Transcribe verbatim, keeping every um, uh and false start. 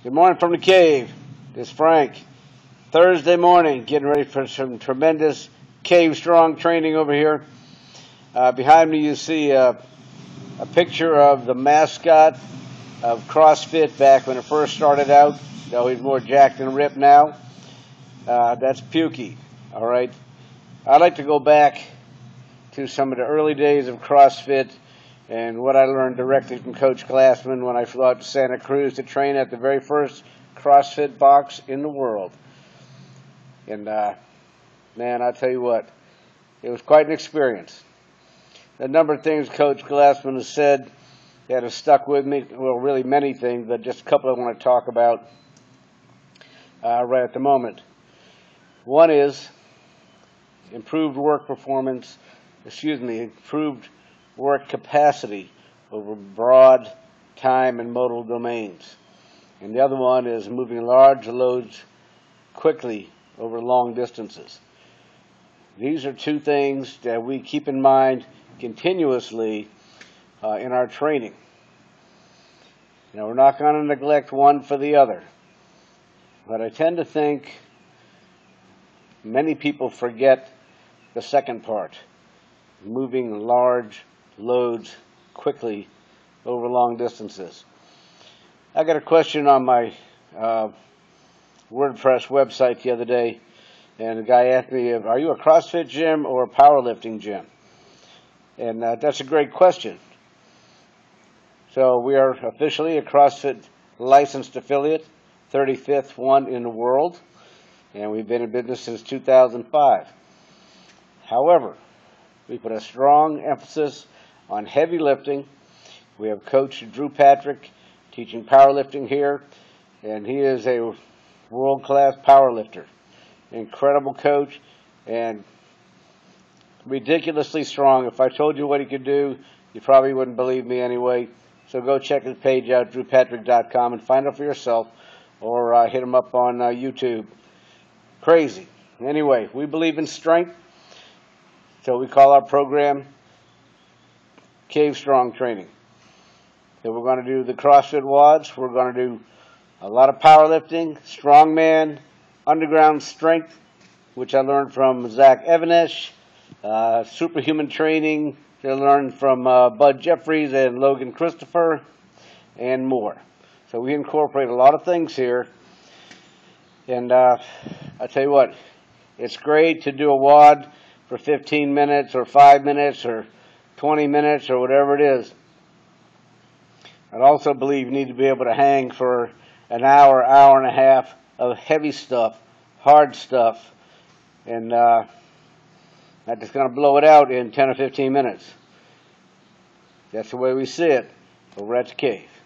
Good morning from the cave. This is Frank. Thursday morning, getting ready for some tremendous cave strong training over here. Uh, behind me you see uh, a picture of the mascot of CrossFit back when it first started out. You know, he's more jacked and ripped now. Uh, that's Pukey, all right? I'd like to go back to some of the early days of CrossFit and what I learned directly from Coach Glassman when I flew out to Santa Cruz to train at the very first CrossFit box in the world. And uh, man, I'll tell you what, it was quite an experience. A number of things Coach Glassman has said that have stuck with me, well, really many things, but just a couple I want to talk about uh, right at the moment. One is improved work performance, excuse me, improved work capacity over broad time and modal domains. And the other one is moving large loads quickly over long distances. These are two things that we keep in mind continuously uh, in our training. Now, we're not going to neglect one for the other, but I tend to think many people forget the second part, moving large loads quickly over long distances. I got a question on my uh, WordPress website the other day, and a guy asked me, are you a CrossFit gym or a powerlifting gym? And uh, that's a great question. So we are officially a CrossFit licensed affiliate, thirty-fifth one in the world, and we've been in business since two thousand five. However, we put a strong emphasis on heavy lifting. We have Coach Drew Patrick teaching powerlifting here, and he is a world-class powerlifter. Incredible coach and ridiculously strong. If I told you what he could do, you probably wouldn't believe me anyway. So go check his page out, drew patrick dot com, and find out for yourself, or uh, hit him up on uh, YouTube. Crazy. Anyway, we believe in strength, so we call our program Cave Strong Training. So we're going to do the CrossFit W O Ds. We're going to do a lot of powerlifting, strongman, underground strength, which I learned from Zach Evanesh, uh, superhuman training, I learned from uh, Bud Jeffries and Logan Christopher, and more. So we incorporate a lot of things here. And uh, I tell you what, it's great to do a W O D for fifteen minutes or five minutes or twenty minutes or whatever it is. I also believe you need to be able to hang for an hour, hour and a half of heavy stuff, hard stuff, and uh, not just going to blow it out in ten or fifteen minutes. That's the way we see it over at the cave.